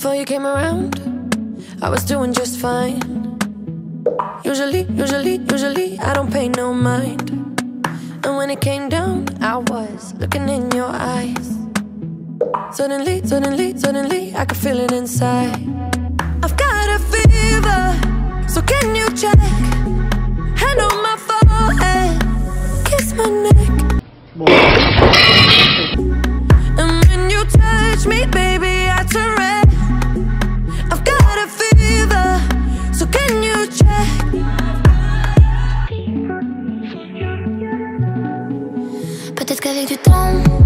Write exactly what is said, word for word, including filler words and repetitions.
Before you came around, I was doing just fine. Usually, usually, usually, I don't pay no mind. And when it came down, I was looking in your eyes. Suddenly, suddenly, suddenly, I could feel it inside. I've got a fever, so can you check? Hand on my forehead, kiss my neck. And when you touch me, baby, I turn red. I've got a fever, so can you check? Peut-être qu'avec du temps